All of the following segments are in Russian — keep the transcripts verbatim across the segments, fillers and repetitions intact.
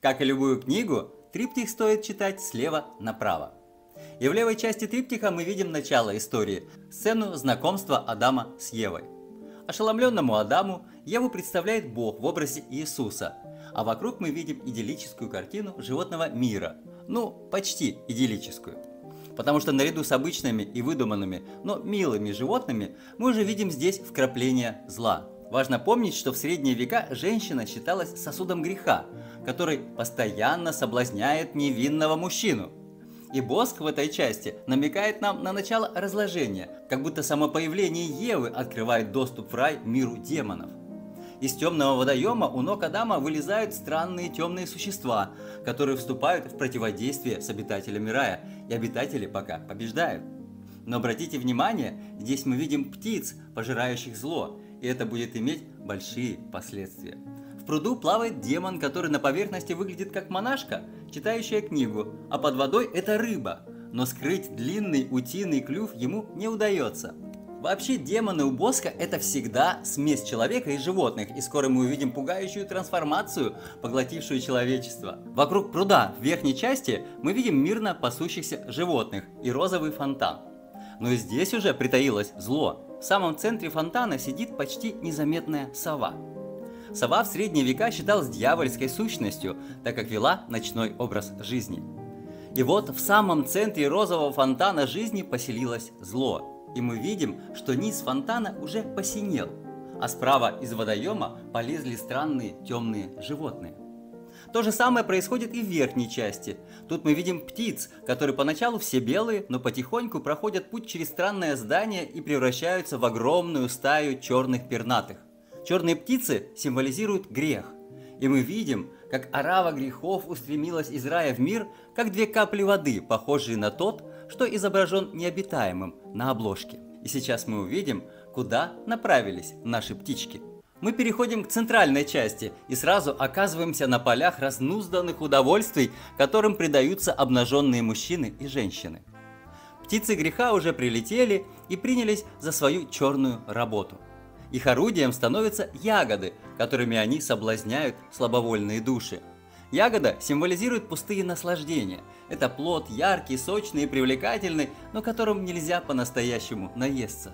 Как и любую книгу, триптих стоит читать слева направо. И в левой части триптиха мы видим начало истории, сцену знакомства Адама с Евой. Ошеломленному Адаму Еву представляет Бог в образе Иисуса, а вокруг мы видим идиллическую картину животного мира, ну, почти идиллическую. Потому что наряду с обычными и выдуманными, но милыми животными, мы уже видим здесь вкрапление зла. Важно помнить, что в средние века женщина считалась сосудом греха, который постоянно соблазняет невинного мужчину. И Босх в этой части намекает нам на начало разложения, как будто само появление Евы открывает доступ в рай миру демонов. Из темного водоема у ног Адама вылезают странные темные существа, которые вступают в противодействие с обитателями рая, и обитатели пока побеждают. Но обратите внимание, здесь мы видим птиц, пожирающих зло, и это будет иметь большие последствия. В пруду плавает демон, который на поверхности выглядит как монашка, читающая книгу, а под водой это рыба, но скрыть длинный утиный клюв ему не удается. Вообще демоны у Босха это всегда смесь человека и животных, и скоро мы увидим пугающую трансформацию, поглотившую человечество. Вокруг пруда в верхней части мы видим мирно пасущихся животных и розовый фонтан. Но и здесь уже притаилось зло. В самом центре фонтана сидит почти незаметная сова. Сова в средние века считалась дьявольской сущностью, так как вела ночной образ жизни. И вот в самом центре розового фонтана жизни поселилось зло. И мы видим, что низ фонтана уже посинел, а справа из водоема полезли странные темные животные. То же самое происходит и в верхней части. Тут мы видим птиц, которые поначалу все белые, но потихоньку проходят путь через странное здание и превращаются в огромную стаю черных пернатых. Черные птицы символизируют грех. И мы видим, как орава грехов устремилась из рая в мир, как две капли воды, похожие на тот, что изображен необитаемым на обложке. И сейчас мы увидим, куда направились наши птички. Мы переходим к центральной части и сразу оказываемся на полях разнузданных удовольствий, которым предаются обнаженные мужчины и женщины. Птицы греха уже прилетели и принялись за свою черную работу. Их орудием становятся ягоды, которыми они соблазняют слабовольные души. Ягода символизирует пустые наслаждения. Это плод яркий, сочный и привлекательный, но которым нельзя по-настоящему наесться.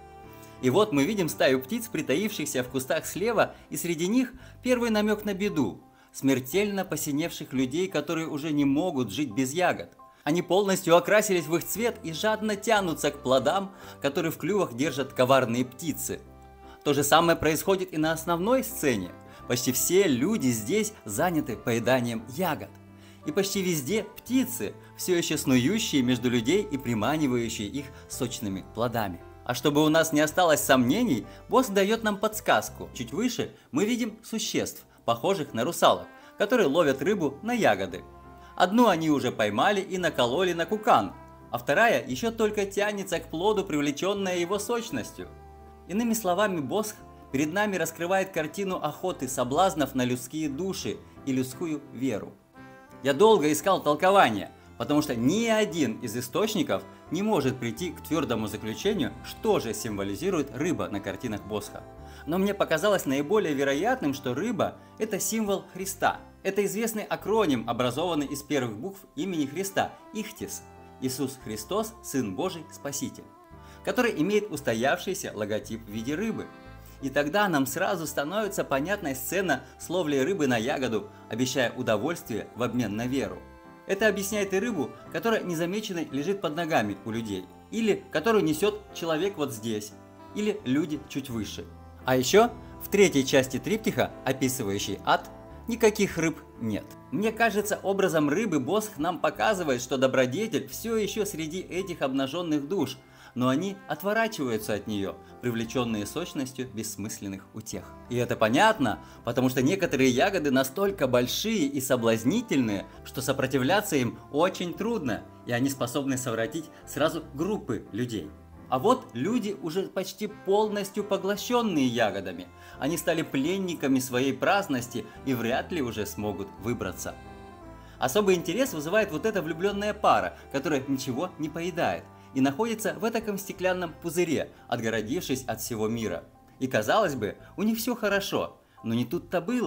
И вот мы видим стаю птиц, притаившихся в кустах слева, и среди них первый намек на беду. Смертельно посиневших людей, которые уже не могут жить без ягод. Они полностью окрасились в их цвет и жадно тянутся к плодам, которые в клювах держат коварные птицы. То же самое происходит и на основной сцене. Почти все люди здесь заняты поеданием ягод. И почти везде птицы, все еще снующие между людей и приманивающие их сочными плодами. А чтобы у нас не осталось сомнений, Босх дает нам подсказку. Чуть выше мы видим существ, похожих на русалок, которые ловят рыбу на ягоды. Одну они уже поймали и накололи на кукан, а вторая еще только тянется к плоду, привлеченная его сочностью. Иными словами, Босх перед нами раскрывает картину охоты соблазнов на людские души и людскую веру. Я долго искал толкования, потому что ни один из источников не может прийти к твердому заключению, что же символизирует рыба на картинах Босха. Но мне показалось наиболее вероятным, что рыба – это символ Христа. Это известный акроним, образованный из первых букв имени Христа – Ихтис – Иисус Христос, Сын Божий, Спаситель, который имеет устоявшийся логотип в виде рыбы. И тогда нам сразу становится понятная сцена с ловлей рыбы на ягоду, обещая удовольствие в обмен на веру. Это объясняет и рыбу, которая незамеченной лежит под ногами у людей, или которую несет человек вот здесь, или люди чуть выше. А еще в третьей части триптиха, описывающей ад, никаких рыб нет. Мне кажется, образом рыбы Босх нам показывает, что добродетель все еще среди этих обнаженных душ, но они отворачиваются от нее, привлеченные сочностью бессмысленных утех. И это понятно, потому что некоторые ягоды настолько большие и соблазнительные, что сопротивляться им очень трудно, и они способны совратить сразу группы людей. А вот люди уже почти полностью поглощенные ягодами. Они стали пленниками своей праздности и вряд ли уже смогут выбраться. Особый интерес вызывает вот эта влюбленная пара, которая ничего не поедает и находится в этом стеклянном пузыре, отгородившись от всего мира. И казалось бы, у них все хорошо, но не тут-то было,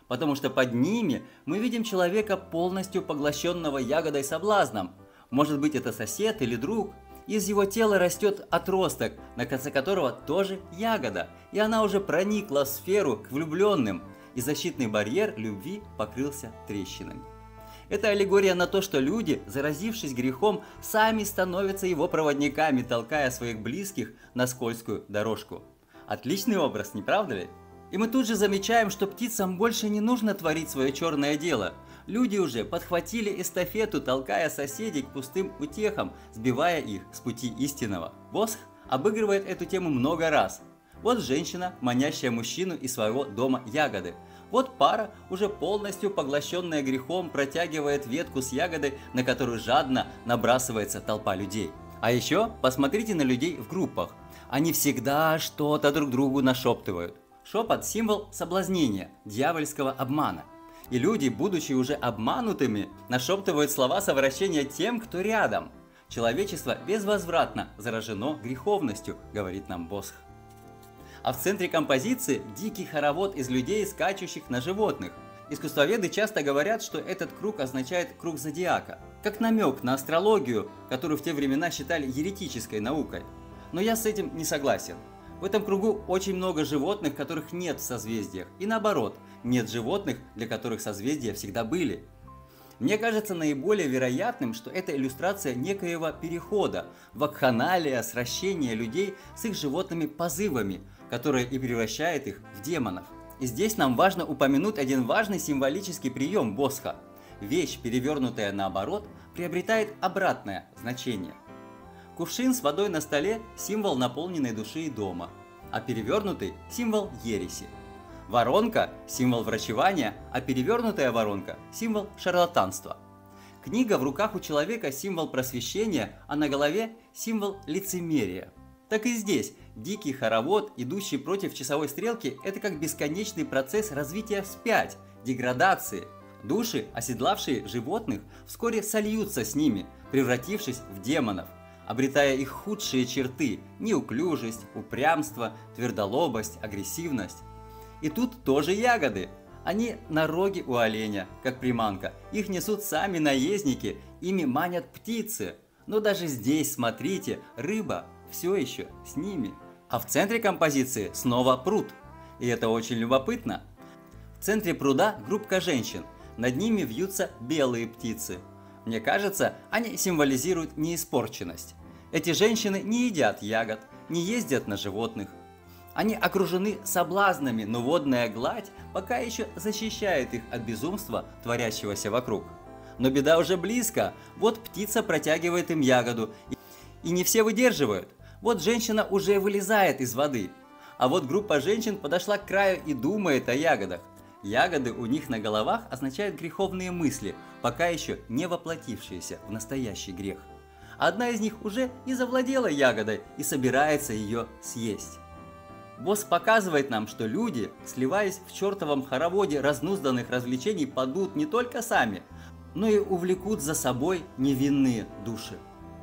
потому что под ними мы видим человека, полностью поглощенного ягодой соблазном. Может быть, это сосед или друг. Из его тела растет отросток, на конце которого тоже ягода, и она уже проникла в сферу к влюбленным, и защитный барьер любви покрылся трещинами. Это аллегория на то, что люди, заразившись грехом, сами становятся его проводниками, толкая своих близких на скользкую дорожку. Отличный образ, не правда ли? И мы тут же замечаем, что птицам больше не нужно творить свое черное дело. Люди уже подхватили эстафету, толкая соседей к пустым утехам, сбивая их с пути истинного. Босх обыгрывает эту тему много раз. Вот женщина, манящая мужчину из своего дома ягоды. Вот пара, уже полностью поглощенная грехом, протягивает ветку с ягодой, на которую жадно набрасывается толпа людей. А еще посмотрите на людей в группах. Они всегда что-то друг другу нашептывают. Шепот – символ соблазнения, дьявольского обмана. И люди, будучи уже обманутыми, нашептывают слова совращения тем, кто рядом. Человечество безвозвратно заражено греховностью, говорит нам Босх. А в центре композиции дикий хоровод из людей, скачущих на животных. Искусствоведы часто говорят, что этот круг означает круг зодиака, как намек на астрологию, которую в те времена считали еретической наукой. Но я с этим не согласен. В этом кругу очень много животных, которых нет в созвездиях, и наоборот, нет животных, для которых созвездия всегда были. Мне кажется наиболее вероятным, что это иллюстрация некоего перехода, вакханалия, сращения людей с их животными позывами, которое и превращает их в демонов. И здесь нам важно упомянуть один важный символический прием Босха. Вещь, перевернутая наоборот, приобретает обратное значение. Кувшин с водой на столе – символ наполненной души и дома, а перевернутый – символ ереси. Воронка – символ врачевания, а перевернутая воронка – символ шарлатанства. Книга в руках у человека – символ просвещения, а на голове – символ лицемерия. Так и здесь дикий хоровод, идущий против часовой стрелки – это как бесконечный процесс развития вспять, деградации. Души, оседлавшие животных, вскоре сольются с ними, превратившись в демонов, обретая их худшие черты – неуклюжесть, упрямство, твердолобость, агрессивность. И тут тоже ягоды. Они на роге у оленя, как приманка. Их несут сами наездники, ими манят птицы. Но даже здесь, смотрите, рыба все еще с ними. А в центре композиции снова пруд. И это очень любопытно. В центре пруда группка женщин. Над ними вьются белые птицы. Мне кажется, они символизируют неиспорченность. Эти женщины не едят ягод, не ездят на животных. Они окружены соблазнами, но водная гладь пока еще защищает их от безумства, творящегося вокруг. Но беда уже близко. Вот птица протягивает им ягоду, и не все выдерживают. Вот женщина уже вылезает из воды. А вот группа женщин подошла к краю и думает о ягодах. Ягоды у них на головах означают греховные мысли, пока еще не воплотившиеся в настоящий грех. Одна из них уже и завладела ягодой и собирается ее съесть. Босс показывает нам, что люди, сливаясь в чертовом хороводе разнузданных развлечений, падут не только сами, но и увлекут за собой невинные души.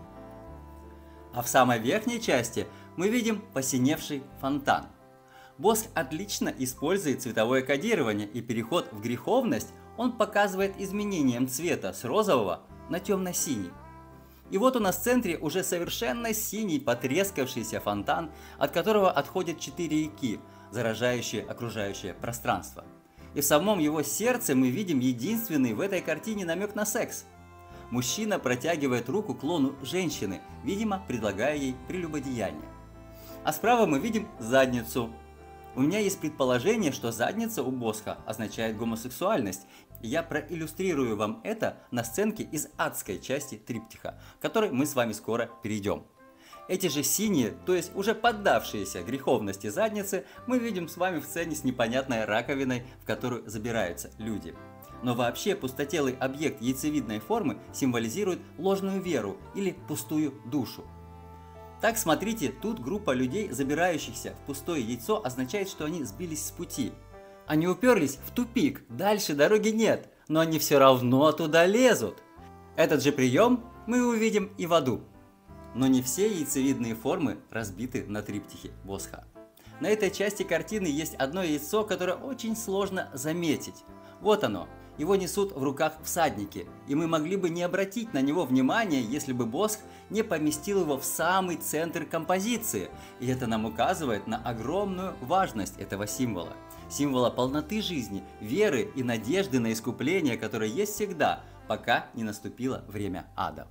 А в самой верхней части мы видим посиневший фонтан. Босх отлично использует цветовое кодирование, и переход в греховность он показывает изменением цвета с розового на темно-синий. И вот у нас в центре уже совершенно синий потрескавшийся фонтан, от которого отходят четыре реки, заражающие окружающее пространство. И в самом его сердце мы видим единственный в этой картине намек на секс. Мужчина протягивает руку к лону женщины, видимо, предлагая ей прелюбодеяние. А справа мы видим задницу. У меня есть предположение, что задница у Босха означает гомосексуальность, и я проиллюстрирую вам это на сценке из адской части триптиха, к которой мы с вами скоро перейдем. Эти же синие, то есть уже поддавшиеся греховности задницы, мы видим с вами в сцене с непонятной раковиной, в которую забираются люди. Но вообще пустотелый объект яйцевидной формы символизирует ложную веру или пустую душу. Так, смотрите, тут группа людей, забирающихся в пустое яйцо, означает, что они сбились с пути. Они уперлись в тупик, дальше дороги нет, но они все равно туда лезут. Этот же прием мы увидим и в аду. Но не все яйцевидные формы разбиты на триптихе Босха. На этой части картины есть одно яйцо, которое очень сложно заметить. Вот оно. Его несут в руках всадники, и мы могли бы не обратить на него внимания, если бы Босх не поместил его в самый центр композиции. И это нам указывает на огромную важность этого символа. Символа полноты жизни, веры и надежды на искупление, которое есть всегда, пока не наступило время ада.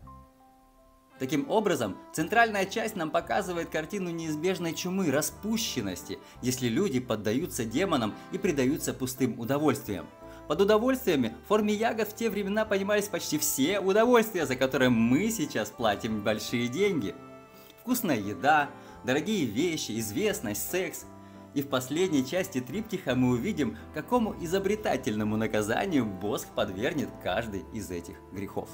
Таким образом, центральная часть нам показывает картину неизбежной чумы, распущенности, если люди поддаются демонам и предаются пустым удовольствиям. Под удовольствиями в форме ягод в те времена понимались почти все удовольствия, за которые мы сейчас платим большие деньги. Вкусная еда, дорогие вещи, известность, секс. И в последней части триптиха мы увидим, какому изобретательному наказанию Босх подвергнет каждый из этих грехов.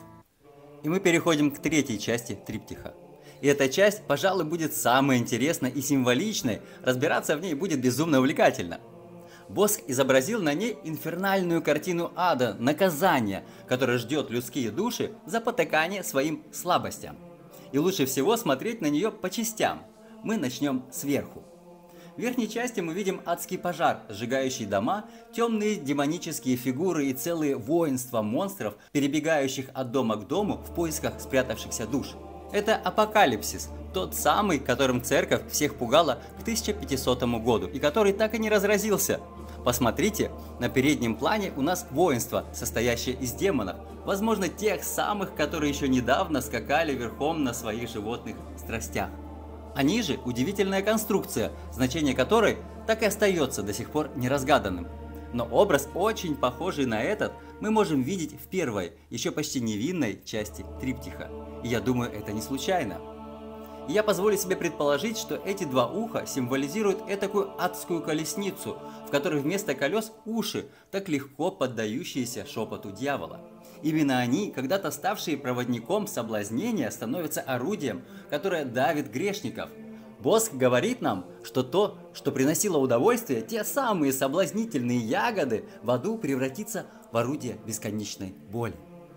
И мы переходим к третьей части триптиха. И эта часть, пожалуй, будет самой интересной и символичной, разбираться в ней будет безумно увлекательно. Босх изобразил на ней инфернальную картину ада, наказания, которое ждет людские души за потакание своим слабостям. И лучше всего смотреть на нее по частям. Мы начнем сверху. В верхней части мы видим адский пожар, сжигающий дома, темные демонические фигуры и целые воинства монстров, перебегающих от дома к дому в поисках спрятавшихся душ. Это апокалипсис, тот самый, которым церковь всех пугала к тысяча пятисотому году и который так и не разразился. Посмотрите, на переднем плане у нас воинство, состоящее из демонов, возможно, тех самых, которые еще недавно скакали верхом на своих животных страстях. Они же удивительная конструкция, значение которой так и остается до сих пор неразгаданным. Но образ, очень похожий на этот, мы можем видеть в первой, еще почти невинной части триптиха. И я думаю, это не случайно. И я позволю себе предположить, что эти два уха символизируют этакую адскую колесницу, в которой вместо колес уши, так легко поддающиеся шепоту дьявола. Именно они, когда-то ставшие проводником соблазнения, становятся орудием, которое давит грешников. Босх говорит нам, что то, что приносило удовольствие, те самые соблазнительные ягоды, в аду превратится в орудие бесконечной боли.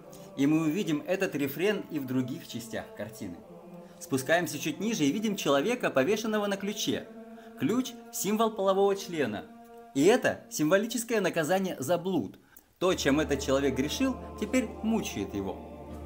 И мы увидим этот рефрен и в других частях картины. Спускаемся чуть ниже и видим человека, повешенного на ключе. Ключ – символ полового члена. И это символическое наказание за блуд. То, чем этот человек грешил, теперь мучает его.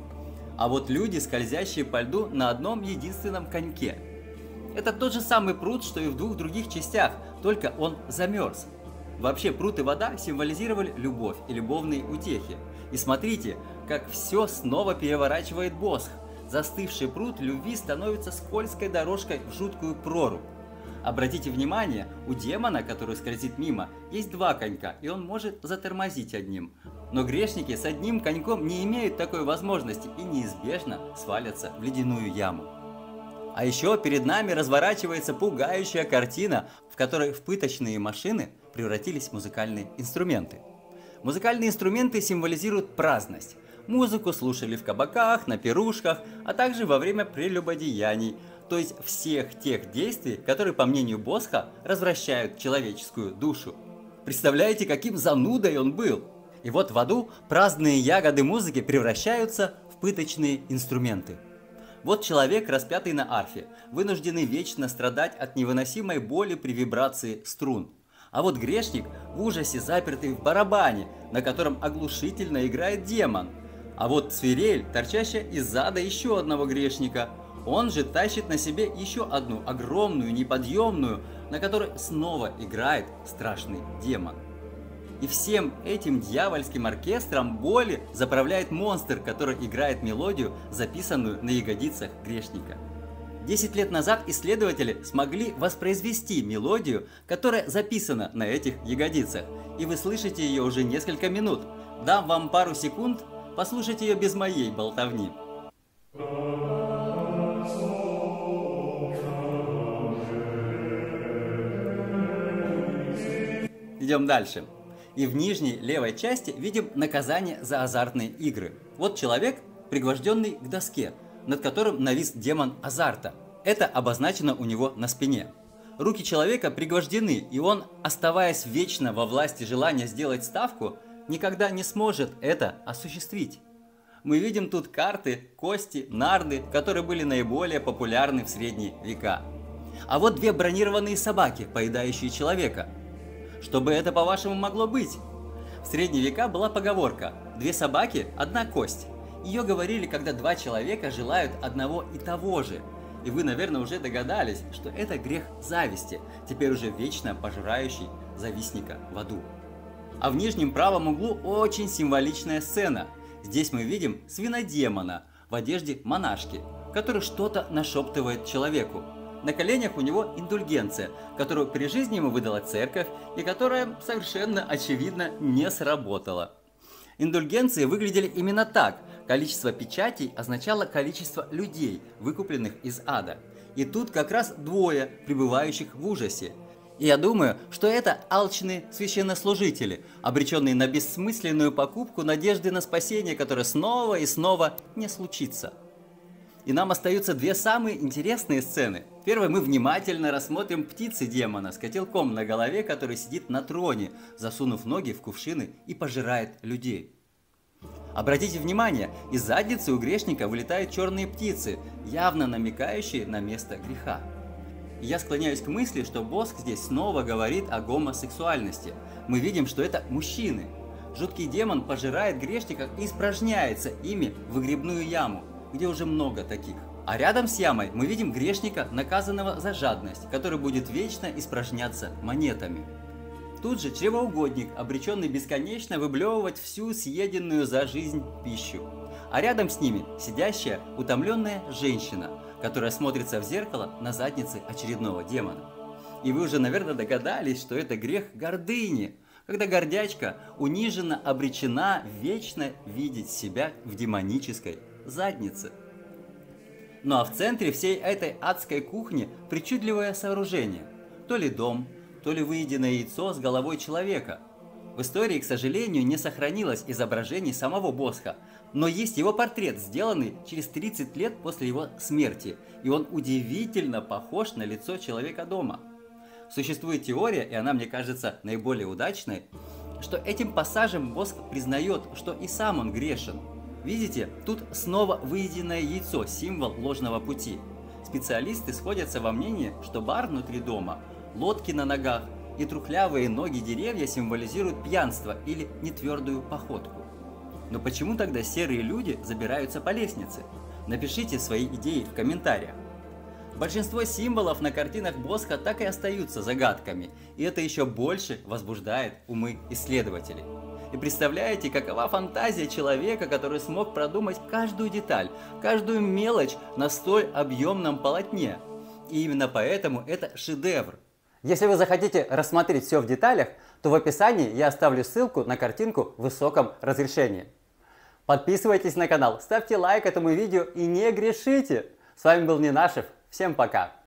А вот люди, скользящие по льду на одном единственном коньке. Это тот же самый пруд, что и в двух других частях, только он замерз. Вообще пруд и вода символизировали любовь и любовные утехи. И смотрите, как все снова переворачивает Босх. Застывший пруд любви становится скользкой дорожкой в жуткую прорубь. Обратите внимание, у демона, который скользит мимо, есть два конька, и он может затормозить одним. Но грешники с одним коньком не имеют такой возможности и неизбежно свалятся в ледяную яму. А еще перед нами разворачивается пугающая картина, в которой в пыточные машины превратились музыкальные инструменты. Музыкальные инструменты символизируют праздность. Музыку слушали в кабаках, на пирушках, а также во время прелюбодеяний, то есть всех тех действий, которые, по мнению Босха, развращают человеческую душу. Представляете, каким занудой он был? И вот в аду праздные ягоды музыки превращаются в пыточные инструменты. Вот человек, распятый на арфе, вынужденный вечно страдать от невыносимой боли при вибрации струн. А вот грешник в ужасе запертый в барабане, на котором оглушительно играет демон. А вот свирель, торчащая из зада еще одного грешника. Он же тащит на себе еще одну огромную, неподъемную, на которой снова играет страшный демон. И всем этим дьявольским оркестром боли заправляет монстр, который играет мелодию, записанную на ягодицах грешника. Десять лет назад исследователи смогли воспроизвести мелодию, которая записана на этих ягодицах. И вы слышите ее уже несколько минут. Дам вам пару секунд, послушайте ее без моей болтовни. Идем дальше. И в нижней левой части видим наказание за азартные игры. Вот человек, пригвожденный к доске, над которым навис демон азарта. Это обозначено у него на спине. Руки человека пригвождены, и он, оставаясь вечно во власти желания сделать ставку, никогда не сможет это осуществить. Мы видим тут карты, кости, нарды, которые были наиболее популярны в средние века. А вот две бронированные собаки, поедающие человека. Что бы это, по-вашему, могло быть? В средние века была поговорка «две собаки – одна кость». Ее говорили, когда два человека желают одного и того же. И вы, наверное, уже догадались, что это грех зависти, теперь уже вечно пожирающий завистника в аду. А в нижнем правом углу очень символичная сцена. Здесь мы видим свинодемона в одежде монашки, который что-то нашептывает человеку. На коленях у него индульгенция, которую при жизни ему выдала церковь и которая совершенно очевидно не сработала. Индульгенции выглядели именно так. Количество печатей означало количество людей, выкупленных из ада. И тут как раз двое, пребывающих в ужасе. И я думаю, что это алчные священнослужители, обреченные на бессмысленную покупку надежды на спасение, которое снова и снова не случится. И нам остаются две самые интересные сцены. Первой мы внимательно рассмотрим птицы демона с котелком на голове, который сидит на троне, засунув ноги в кувшины и пожирает людей. Обратите внимание, из задницы у грешника вылетают черные птицы, явно намекающие на место греха. И я склоняюсь к мысли, что Босх здесь снова говорит о гомосексуальности. Мы видим, что это мужчины. Жуткий демон пожирает грешников и испражняется ими в выгребную яму, где уже много таких. А рядом с ямой мы видим грешника, наказанного за жадность, который будет вечно испражняться монетами. Тут же чревоугодник, обреченный бесконечно выблевывать всю съеденную за жизнь пищу. А рядом с ними сидящая утомленная женщина, которая смотрится в зеркало на заднице очередного демона. И вы уже, наверное, догадались, что это грех гордыни, когда гордячка унижена, обречена вечно видеть себя в демонической заднице. Ну а в центре всей этой адской кухни причудливое сооружение. То ли дом, то ли выеденное яйцо с головой человека. В истории, к сожалению, не сохранилось изображений самого Босха, но есть его портрет, сделанный через тридцать лет после его смерти, и он удивительно похож на лицо человека дома. Существует теория, и она, мне кажется, наиболее удачной, что этим пассажем Босх признает, что и сам он грешен. Видите, тут снова выеденное яйцо, символ ложного пути. Специалисты сходятся во мнении, что бар внутри дома, лодки на ногах и трухлявые ноги деревья символизируют пьянство или нетвердую походку. Но почему тогда серые люди забираются по лестнице? Напишите свои идеи в комментариях. Большинство символов на картинах Босха так и остаются загадками, и это еще больше возбуждает умы исследователей. И представляете, какова фантазия человека, который смог продумать каждую деталь, каждую мелочь на столь объемном полотне. И именно поэтому это шедевр. Если вы захотите рассмотреть все в деталях, то в описании я оставлю ссылку на картинку в высоком разрешении. Подписывайтесь на канал, ставьте лайк этому видео и не грешите. С вами был Ненашев. Всем пока!